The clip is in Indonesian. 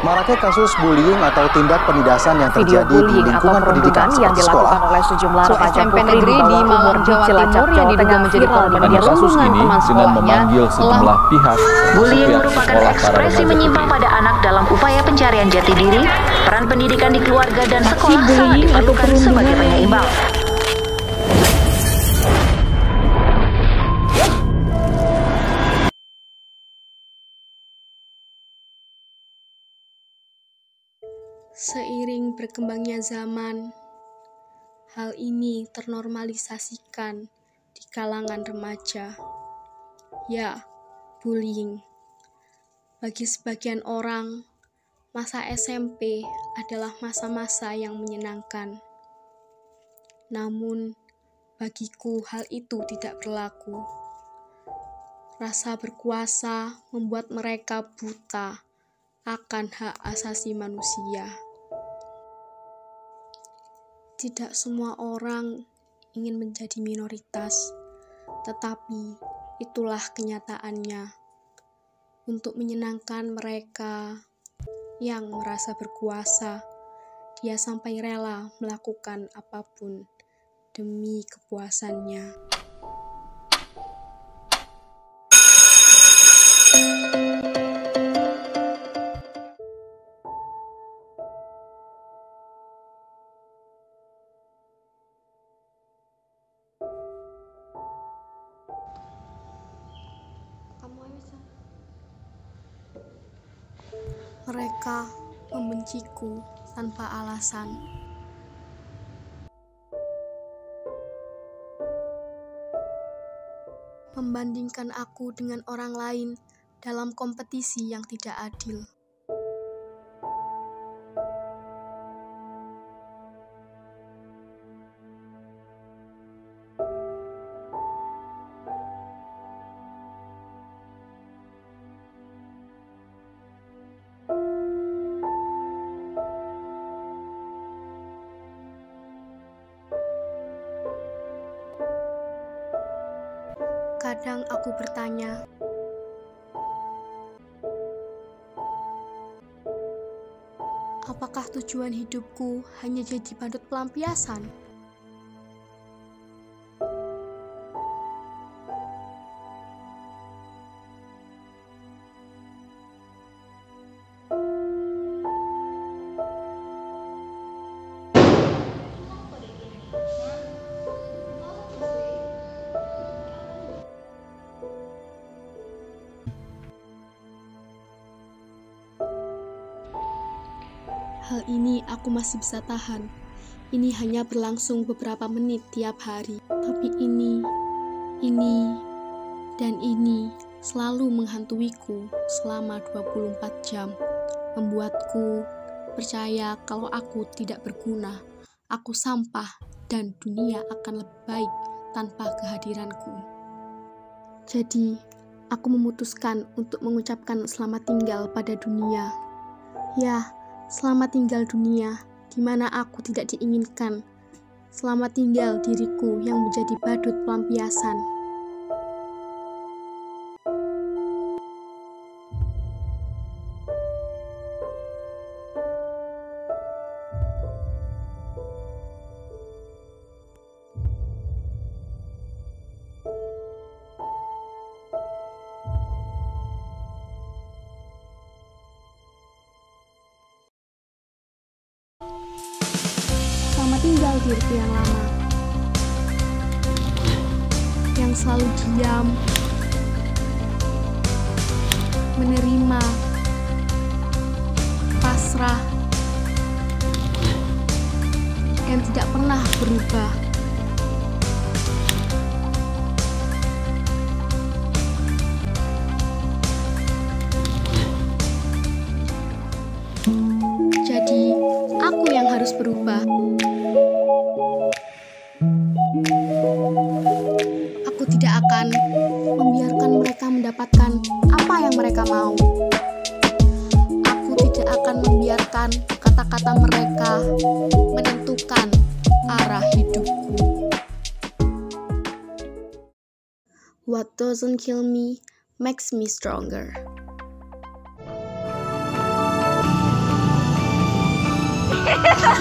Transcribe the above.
Maraknya kasus bullying atau tindak penindasan yang Video terjadi di bullying atau lingkungan pendidikan perundungan yang seperti sekolah. dilakukan oleh sejumlah remaja SMP putri negeri di di bawah umur Malang, di Jawa Cilacap, Timur yang Jawa diduga Tengah menjadi viral korban media Kasus sosial. ini teman dengan sekolahnya memanggil sejumlah pihak. Bullying pihak merupakan sekolah para ekspresi remaja menyimpang putri. pada anak dalam upaya pencarian jati diri. Peran pendidikan di keluarga dan sekolah sangat bullying atau diperlukan sebagai perundungan. penyeimbang. Seiring berkembangnya zaman, hal ini ternormalisasikan di kalangan remaja. Ya, bullying. Bagi sebagian orang, masa SMP adalah masa-masa yang menyenangkan. Namun, bagiku hal itu tidak berlaku. Rasa berkuasa membuat mereka buta akan hak asasi manusia. Tidak semua orang ingin menjadi minoritas, tetapi itulah kenyataannya. Untuk menyenangkan mereka yang merasa berkuasa, dia sampai rela melakukan apapun demi kepuasannya. Mereka membenciku tanpa alasan. Membandingkan aku dengan orang lain dalam kompetisi yang tidak adil. Kadang aku bertanya, apakah tujuan hidupku hanya jadi badut pelampiasan? Hal ini aku masih bisa tahan. Ini hanya berlangsung beberapa menit tiap hari. Tapi ini, dan ini selalu menghantuiku selama 24 jam. Membuatku percaya kalau aku tidak berguna, aku sampah, dan dunia akan lebih baik tanpa kehadiranku. Jadi, aku memutuskan untuk mengucapkan selamat tinggal pada dunia. Ya, selamat tinggal dunia, di mana aku tidak diinginkan. Selamat tinggal diriku yang menjadi badut pelampiasan. Selamat tinggal diriku yang lama, yang selalu diam, menerima, pasrah, yang tidak pernah berubah. Jadi, aku yang harus berubah. Aku tidak akan membiarkan mereka mendapatkan apa yang mereka mau. Aku tidak akan membiarkan kata-kata mereka menentukan arah hidupku. What doesn't kill me makes me stronger. Ih.